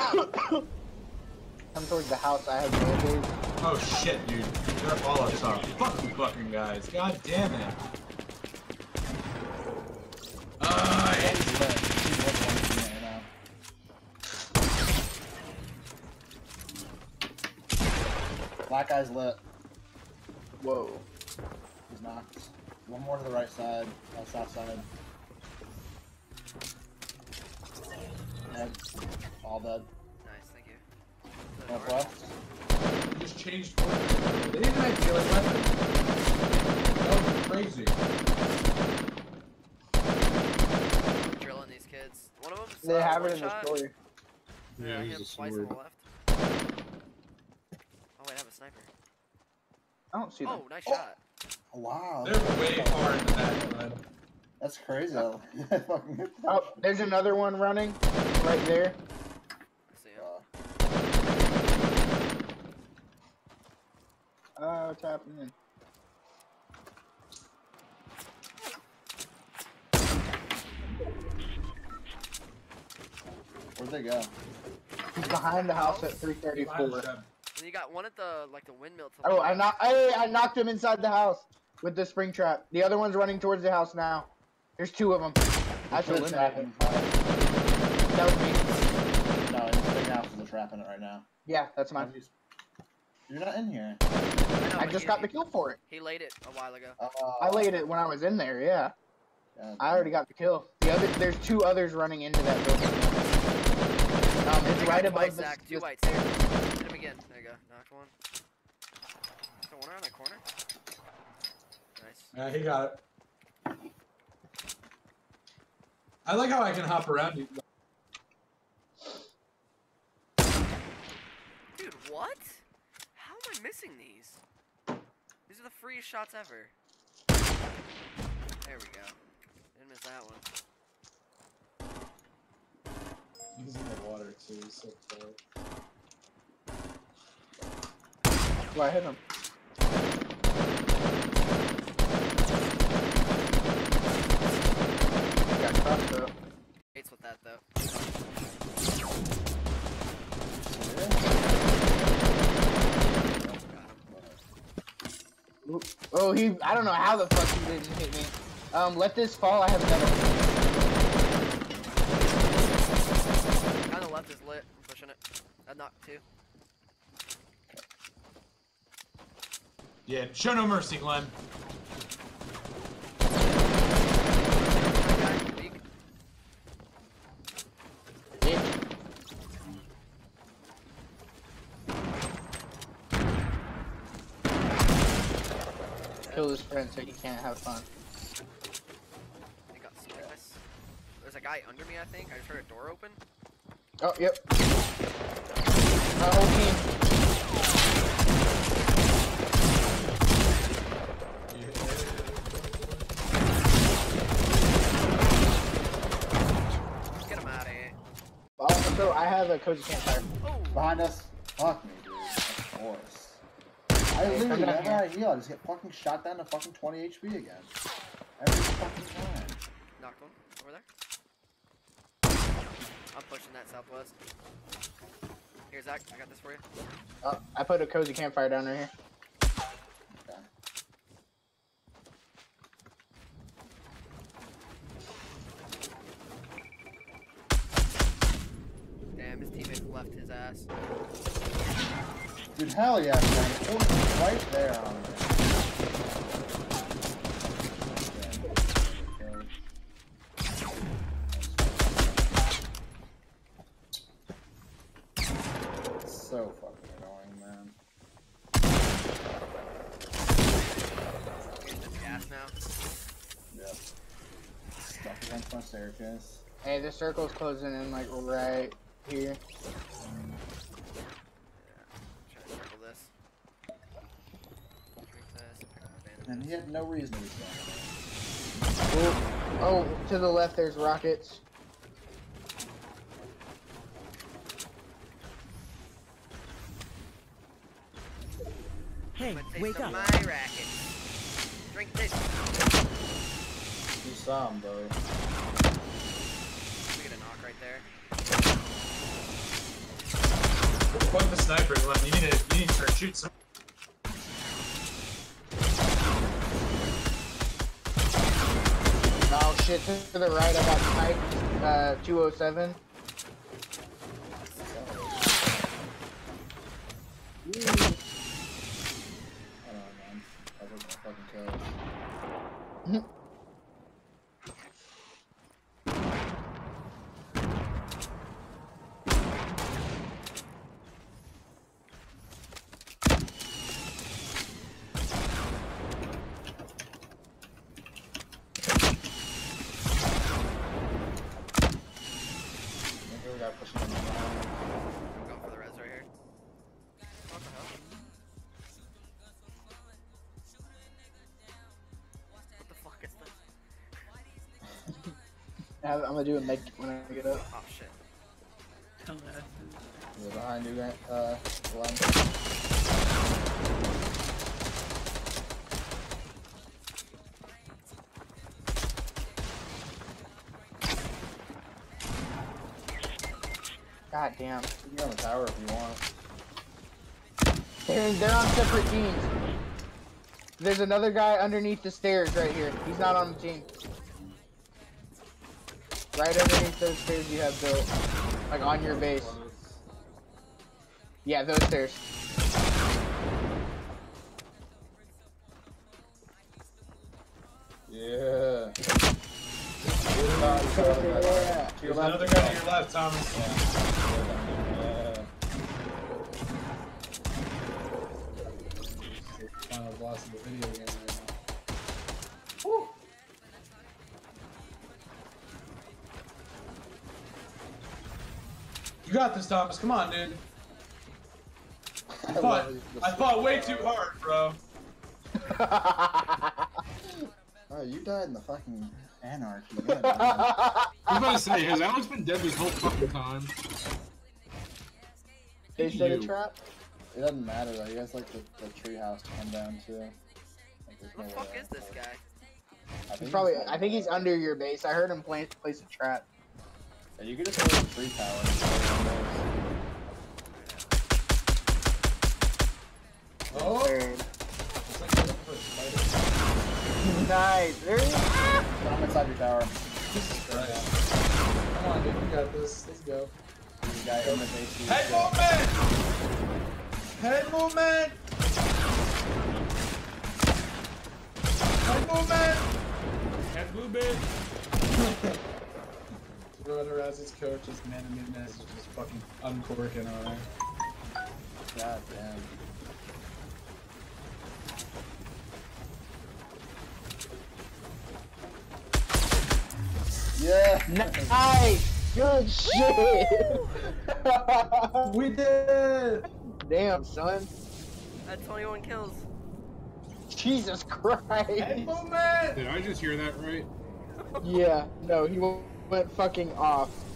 Come towards the house. I have band-aids. Oh shit, dude. They're all up top. Fuck you fucking guys. God damn it. I hate Black guy's lit. Whoa. He's knocked. One more to the right side. South side. Dead. All dead. Nice, thank you. Northwest. You just changed forces. They didn't have killer weapons. That was crazy. I'm drilling these kids. One of them's They have one it in the shot. story. Yeah, Yeah, I he's hit him a twice on sword. the left. Oh wait, I have a sniper. I don't see them. Oh, nice shot. Oh, wow. They're way far in the back, bud. That's crazy. I fucking hit that. Oh, there's another one running right there. I see him. What's happening? Where'd they go? He's behind the house at 334. And you got one at the windmill. To the Oh, left. I knocked him inside the house with the spring trap. The other one's running towards the house now. There's two of them. I should Put a eliminate trap him. in. That was me. No, in this big house is a trap in it right now. Yeah, that's mine. You're not in here. I know, I but just got the kill for it. He laid it a while ago. I laid it when I was in there, yeah. I already got the kill. There's two others running into that building. It's right above White the sack, two whites here. Hit him again. There you go. Knocked one. Got one around that corner. Nice. Yeah, he got it. I like how I can hop around you. Dude, what? How am I missing these? These are the freest shots ever. There we go. Didn't miss that one. He's in the water too, he's so cold. Well, I hit him. Got crushed though. Hates with that though. Oh, I don't know how the fuck he didn't hit me. Let this fall. I have another. Guy on the left is lit. I'm pushing it. I knocked two. Yeah, show no mercy, Glenn. Guy, weak. Kill his friend so he can't have fun. They got nice. There's a guy under me, I think. I just heard a door open. Oh, yep. My whole team. Get him out of here. Also, I have a cozy campfire. Oh! Behind us. Fuck me, dude. Of course. I literally, come down whenever here. I heal, I just get fucking shot down to fucking 20 HP again. Every fucking time. Knocked one. Over there. I'm pushing that southwest. Here, Zach. I got this for you. Oh, I put a cozy campfire down right here. Okay. Damn, his teammate left his ass. Dude, hell yeah, man. It's right there on me. So fucking annoying, man. Here's the gas now. Yep. Stuck against my staircase. Hey, the circle's closing in like right here. Try to circle this. Drink this. Pick up my And he bandages. had no reason to be standing Oh, to the left there's rockets. Hey, But taste wake of up. my racket. Drink this. there. You saw him, buddy. We get a knock right there. sniper. You need to start shooting some. Oh shit, to the right, I got sniped, 207. I don't know, man. That was my fucking kill. Maybe we got pushing on the line. I'm going for the res right here. What the hell? What the fuck is this? I'm gonna do a make when I get up. Oh shit. They're behind you, Glenn. God damn. You can go on the tower if you want. They're on separate teams. There's another guy underneath the stairs right here. He's not on the team. Right underneath those stairs you have built. Like on your base. Yeah, those stairs. Yeah. Yeah. There's another guy to your left, Thomas. Yeah. Final boss of the video game right now. Woo. You got this, Thomas. Come on, dude. I I fought way too hard, bro. Oh, you died in the fucking anarchy. Yeah, man. I was about to say, has Alex been dead this whole fucking time? They set a You. trap? It doesn't matter though. You guys like the treehouse to come down too. Like, there's What the no fuck way. is this guy? He's probably, I think he's under your base. I heard him place a trap. Yeah, you could just go to the tree tower and stay on those. Oh! There. It's like looking for a spider. Nice. There he is. I'm inside your tower. Jesus Christ. Come on, dude. You got this. Let's go. There's a guy in the base. who's Head dead. movement! Head movement! Head movement! Head movement! Runner as his coach, his man in midness is just fucking uncorking on her. God damn. Yeah. Nice. Good shit. We did! Damn, son. I had 21 kills. Jesus Head Christ. movement! Did I just hear that right? Yeah, no, he went fucking off.